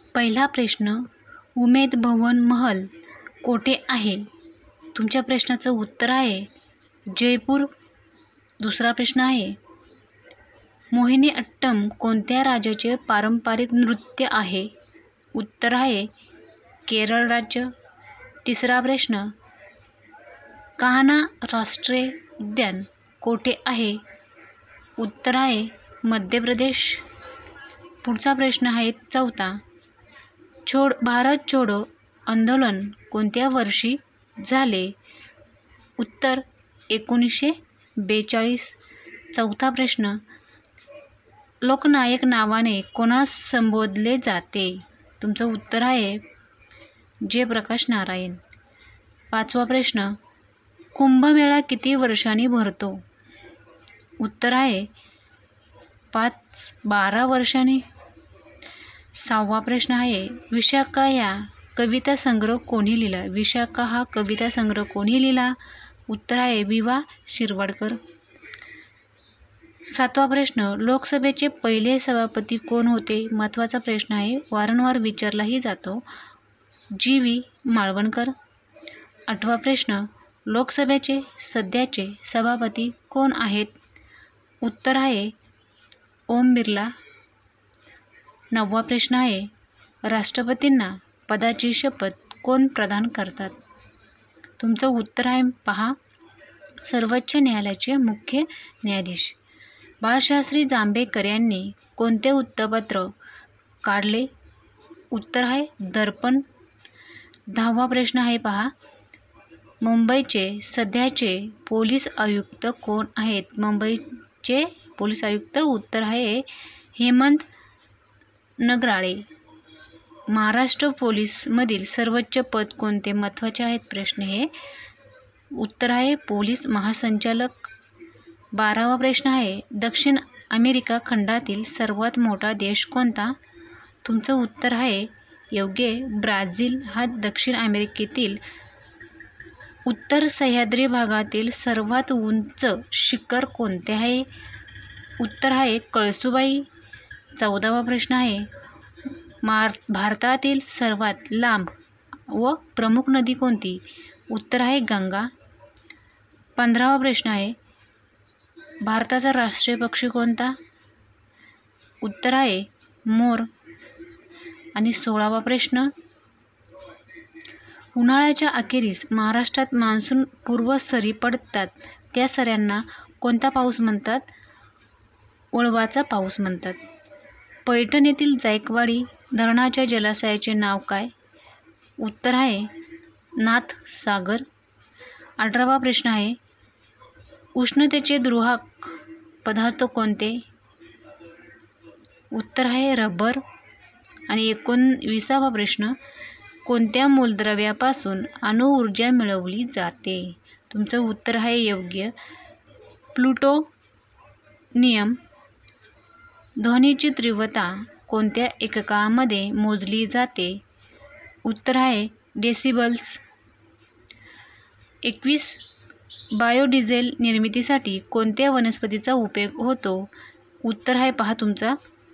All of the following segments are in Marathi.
पहिला प्रश्न, उमेद भवन महल कोठे आहे? तुमच्या प्रश्नाचं उत्तर आहे जयपूर. दुसरा प्रश्न आहे, मोहिनीअट्टम कोणत्या राज्याचे पारंपरिक नृत्य आहे? उत्तर आहे केरळ राज्य. तिसरा प्रश्न, कान्हा राष्ट्रीय उद्यान कोठे आहे? उत्तर आहे मध्य प्रदेश. पुढचा प्रश्न आहे चौथा, भारत छोडो आंदोलन कोणत्या वर्षी झाले? उत्तर 1942. चौथा प्रश्न, लोकनायक नावाने कोणास संबोधले जाते? तुमचं उत्तर आहे जयप्रकाश नारायण. पाचवा प्रश्न, कुंभमेळा किती वर्षांनी भरतो? उत्तर आहे 12 वर्षांनी. सहावा प्रश्न आहे, विशाखा या कविता संग्रह कोणी लिहिला? विशाखा हा कविता संग्रह कोणी लिहिला? उत्तर आहे विवा शिरवाडकर. सातवा प्रश्न, लोकसभेचे पहिले सभापती कोण होते? महत्त्वाचा प्रश्न आहे, वारंवार विचारलाही जातो. जी.व्ही. माळवणकर. आठवा प्रश्न, लोकसभेचे सध्याचे सभापती कोण आहेत? उत्तर आहे ओम बिर्ला. नववा प्रश्न आहे, राष्ट्रपतींना पदाची शपथ कोण प्रदान करतात? तुमचं उत्तर आहे पहा, सर्वोच्च न्यायालयाचे मुख्य न्यायाधीश. बाळशास्त्री जांभेकर यांनी कोणते वृत्तपत्र काढले? उत्तर आहे दर्पण. 10वा प्रश्न आहे पहा, मुंबईचे सध्याचे पोलीस आयुक्त कोण आहेत? मुंबईचे पोलीस आयुक्त उत्तर आहे हेमंत नगराळे. महाराष्ट्र पोलीसमधील सर्वोच्च पद कोणते? महत्त्वाचे आहेत प्रश्न हे. उत्तर आहे पोलीस महासंचालक. 12वा प्रश्न आहे, दक्षिण अमेरिका खंडातील सर्वात मोठा देश कोणता? तुमचं उत्तर आहे योग्य, ब्राझील हा दक्षिण अमेरिकेतील. उत्तर सह्याद्री भागातील सर्वात उंच शिखर कोणते आहे? उत्तर आहे कळसुबाई. 14वा प्रश्न आहे, भारतातील सर्वात लांब व प्रमुख नदी कोणती? उत्तर आहे गंगा. 15वा प्रश्न आहे, भारताचा राष्ट्रीय पक्षी कोणता? उत्तर आहे मोर. आणि 16वा प्रश्न, उन्हाळ्याच्या अखेरीस महाराष्ट्रात मान्सून पूर्व सरी पडतात, त्या सऱ्यांना कोणता पाऊस म्हणतात? वळवाचा पाऊस म्हणतात. पैठण येथील जायकवाडी धरणाच्या जलाशयाचे नाव काय? उत्तर आहे नाथसागर. 18वा प्रश्न आहे, उष्णतेचे द्रुवक पदार्थ कोणते? उत्तर आहे रबर. आणि 19वा प्रश्न, कोणत्या मूलद्रव्यापासून अणुऊर्जा मिळवली जाते? तुमचं उत्तर आहे योग्य, प्लुटोनियम. ध्वनीची तीव्रता कोणत्या एककामध्ये मोजली जाते? उत्तर आहे डेसिबल्स. 21, बायोडिझेल निर्मितीसाठी कोणत्या वनस्पतीचा उपयोग होतो? उत्तर आहे पहा तुमचा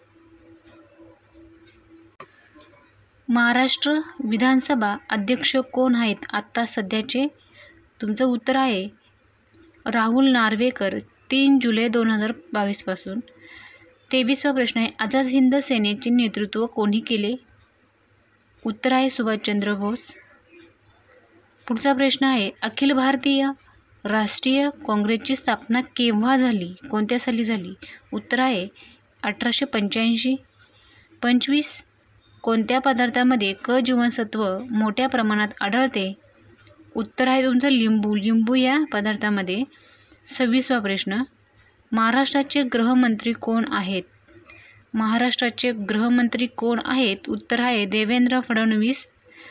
महाराष्ट्र विधानसभा अध्यक्ष कोण आहेत आत्ता सध्याचे? तुमचं उत्तर आहे राहुल नार्वेकर, 3 जुलै 2022 पासून. 23वा प्रश्न आहे, आझाद हिंद सेनेचे नेतृत्व कोणी केले? उत्तर आहे सुभाषचंद्र बोस. पुढचा प्रश्न आहे, अखिल भारतीय राष्ट्रीय काँग्रेसची स्थापना केव्हा झाली? कोणत्या साली झाली? उत्तर आहे 1885. 25, कोणत्या पदार्थामध्ये क जीवनसत्व मोठ्या प्रमाणात आढळते? उत्तर आहे तुमचं लिंबू. लिंबू या पदार्थामध्ये. 26वा प्रश्न, महाराष्ट्राचे गृहमंत्री कोण आहेत? महाराष्ट्राचे गृहमंत्री कोण आहेत? उत्तर आहे देवेंद्र फडणवीस.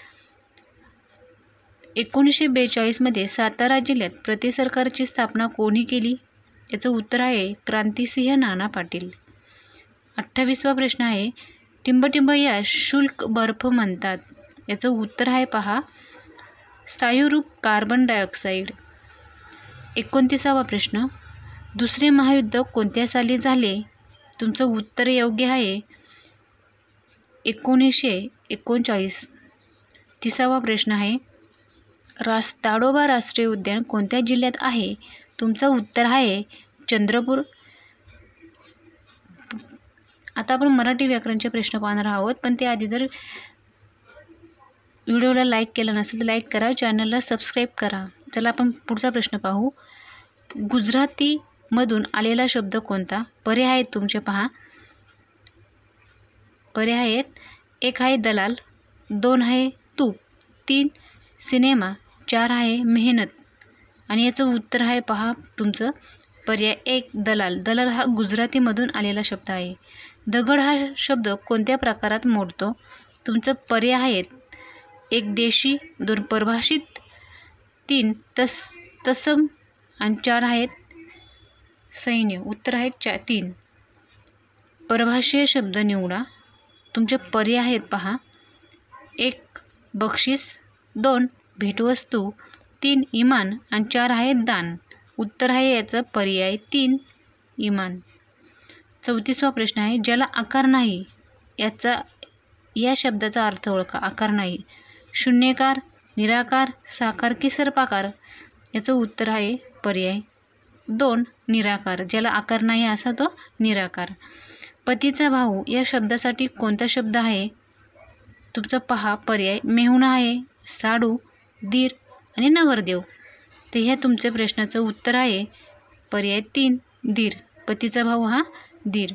1942 मध्ये सातारा जिल्ह्यात प्रतिसरकारची स्थापना कोणी केली? याचं उत्तर आहे क्रांतिसिंह नाना पाटील. 28वा प्रश्न आहे, टिंबटिंब या शुष्क बर्फ म्हणतात, याचं उत्तर आहे पहा स्थायूरूप कार्बन डायऑक्साईड. 29वा प्रश्न, दुसरे महायुद्ध कोणत्या साली झाले? तुमचं उत्तर योग्य आहे 1939. 30वा प्रश्न आहे, ताडोबा राष्ट्रीय उद्यान कोणत्या जिल्ह्यात आहे? तुमचं उत्तर आहे चंद्रपूर. आता आपण मराठी व्याकरणचे प्रश्न पाहणार आहोत, पण त्याआधी जर व्हिडिओला लाईक केला नसेल तर लाईक करा, चॅनलला सबस्क्राईब करा. चला आपण पुढचा प्रश्न पाहू. गुजरातीमधून आलेला शब्द कोणता? पर्याय आहेत तुमचे पहा. पर्याय आहेत, 1 आहे दलाल, 2 आहे तूप, 3 सिनेमा, 4 आहे मेहनत. आणि याचं उत्तर आहे पहा तुमचं पर्याय 1 दलाल. दलाल हा गुजरातीमधून आलेला शब्द आहे. दगड हा शब्द कोणत्या प्रकारात मोडतो? तुमचं पर्याय आहेत, 1 देशी, 2 परभाषित, 3 तत्सम आणि 4 आहेत सैन्य. उत्तर आहेत 3. परभाषीय शब्द निवडा. तुमचे पर्याय आहेत पहा, 1 बक्षीस, 2 भेटवस्तू, 3 इमान आणि 4 आहे दान. उत्तर आहे याचं पर्याय 3 इमान. 34वा प्रश्न आहे, ज्याला आकार नाही या शब्दाचा अर्थ ओळखा. आकार नाही, शून्यकार, निराकार, साकार की सर्पाकार? याचं उत्तर आहे पर्याय 2 निराकार. ज्याला आकार नाही असा तो निराकार. पतीचा भाऊ या शब्दासाठी कोणता शब्द आहे? तुमचं पहा पर्याय मेहुणा आहे, साडू, दीर आणि नवरदेव. तर ह्या तुमच्या प्रश्नाचं उत्तर आहे पर्याय 3 दीर. पतीचा भाऊ हा दीर.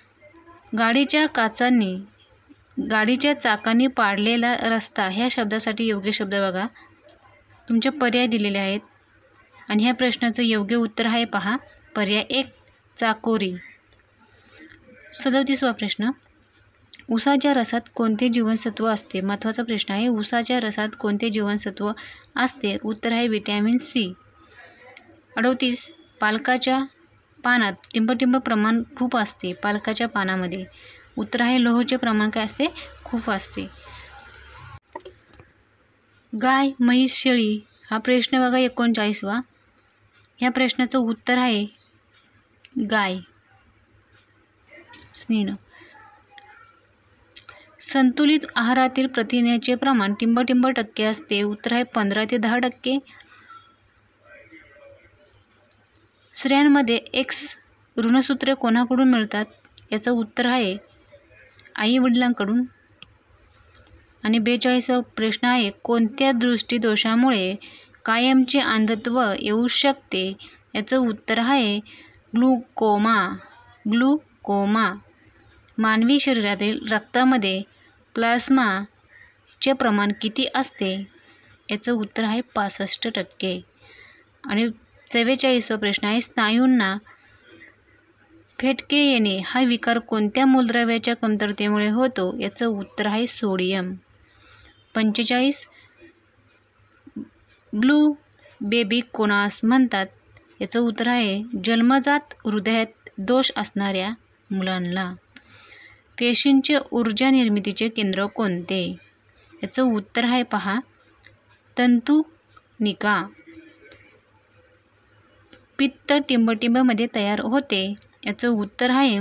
गाडीच्या चाकांनी पाडलेला रस्ता ह्या शब्दासाठी योग्य शब्द बघा. तुमचे पर्याय दिलेले आहेत आणि ह्या प्रश्नाचं योग्य उत्तर आहे पहा पर्याय 1 चाकोरी. 37वा प्रश्न, ऊसाच्या रसात कोणते जीवनसत्व असते? महत्त्वाचा प्रश्न आहे. ऊसाच्या रसात कोणते जीवनसत्व असते? उत्तर आहे व्हिटॅमिन सी. 38 पालकाच्या पानात टिंबटिंब प्रमाण खूप असते. पालकाच्या पानामध्ये उत्तर आहे लोहाचे प्रमाण काय असते? खूप असते. गाय, म्हैस, शेळी हा प्रश्न बघा 39वा. ह्या प्रश्नाचं उत्तर आहे गाय. स्नेह. संतुलित आहारातील प्रथिनाचे प्रमाण टिंबटिंब टक्के असते. उत्तर आहे 15 ते 10%. स्त्रियांमध्ये एक्स ऋणसूत्रे कोणाकडून मिळतात? याचं उत्तर आहे आई वडिलांकडून. आणि 42वा प्रश्न आहे, कोणत्या दृष्टीदोषामुळे कायमचे अंधत्व येऊ शकते? याचं उत्तर आहे ग्लुकोमा. मानवी शरीरातील रक्तामध्ये प्लाझ्माचे प्रमाण किती असते? याचं उत्तर आहे 65%. आणि 44वा प्रश्न आहे, स्नायूंना फेटके येणे हा विकार कोणत्या मूलद्रव्याच्या कमतरतेमुळे होतो? याचं उत्तर आहे सोडियम. 45 ब्लू बेबी कोणास म्हणतात? याचं उत्तर आहे जन्मजात हृदयात दोष असणाऱ्या मुलांना. पेशींचे ऊर्जा निर्मितीचे केंद्र कोणते? याचं उत्तर आहे पहा तंतुनिका. पित्त टिंबटिंबमध्ये तयार होते. याचं उत्तर आहे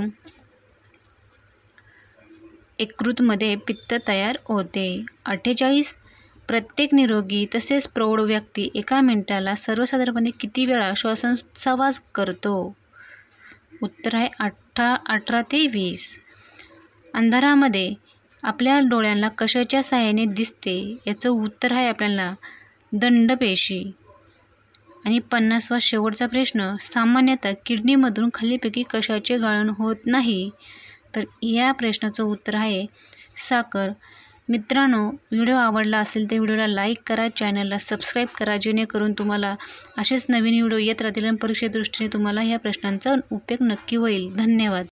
यकृतमध्ये पित्त तयार होते. 48 प्रत्येक निरोगी तसेच प्रौढ व्यक्ती 1 मिनिटाला सर्वसाधारणपणे किती वेळा श्वासोच्छवास करतो? उत्तर आहे 18 ते 20. अंधारामध्ये आपल्या डोळ्यांना कशाच्या साहाय्याने दिसते? याचं उत्तर आहे आपल्याला दंडपेशी. आणि 50वा शेवटचा प्रश्न, सामान्यतः किडनीमधून खालीलपैकी कशाचे गाळण होत नाही? तर या प्रश्नाचं उत्तर आहे साखर. मित्रांनो, व्हिडिओ आवडला असेल तर व्हिडिओला लाईक करा, चॅनलला सबस्क्राईब करा, जेणेकरून तुम्हाला असेच नवीन व्हिडिओ येत राहतील आणि परीक्षेच्या दृष्टीने तुम्हाला ह्या प्रश्नांचा उपयोग नक्की होईल. धन्यवाद.